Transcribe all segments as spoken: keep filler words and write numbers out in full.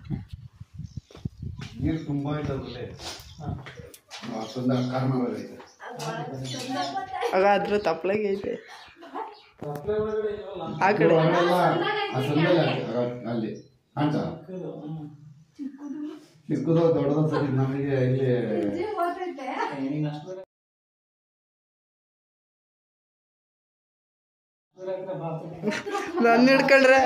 ನೀರು ತುಂಬಾ ಇದ್ದಾವಲ್ಲೇ ಹಾಗಾದ್ರೂ ತಪ್ಪಲಾಗೆ ಐತೆ ಆ ಕಡೆ ಅಲ್ಲಿ ಚಿಕ್ಕದು ದೊಡ್ಡದು ಸರಿ ನಮಗೆ ಇಲ್ಲಿ ನನ್ನ ಹಿಡ್ಕೊಂಡ್ರೆ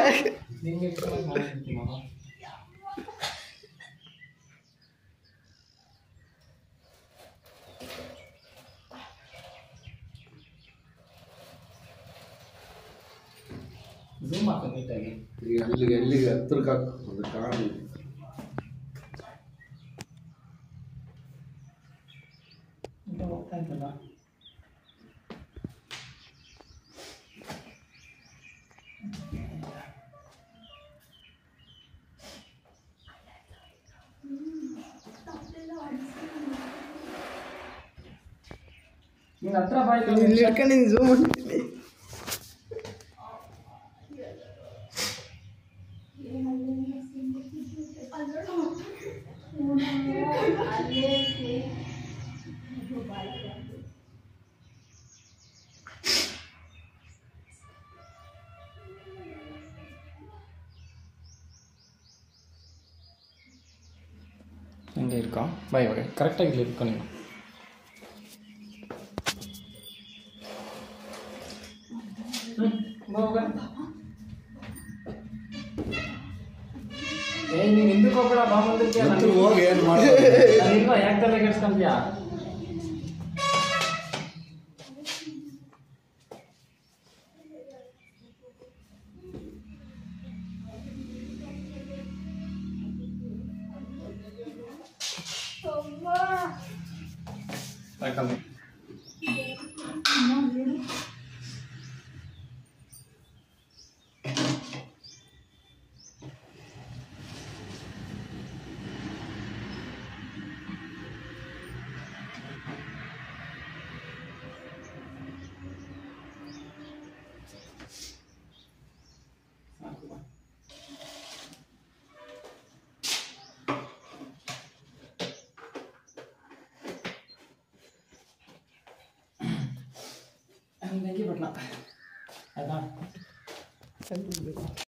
ಅಲ್ಲಿಗೆ ಎಲ್ಲಿಗೆ ಹತ್ರಕ್ಕೆ ಹಾಕೋದು ಕಾಣಿ ಇಲ್ಲಿ ಹಿಡ್ಕೊಂಡು ಝೂಮ್ ಮಾಡ್ತೀನಿ ಹಿಂಗೆ ಇರ್ಕೊ ಬಾ ಇವಾಗ ಕರೆಕ್ಟಾಗಿ ಇಲ್ಲಿ ಇರ್ಕೊ ನೀನು ಏ ನೀನು ಹಿಂದಕ್ಕೆ ಹೋಗ್ಬೇಡ ಬಾ ಮುಂದಕ್ಕೆ ಹೋಗಿ ಏನು ಮಾಡೋದು ಇಲ್ವಾ ಯಾಕೆ ತಲೆ ಕೆಡ್ಸ್ಕೊಂತೀಯಾ ಕಮ್ಮಿ ಬೆಂಕಿ ಬಟ್ಲ ಆಯ್ತಾ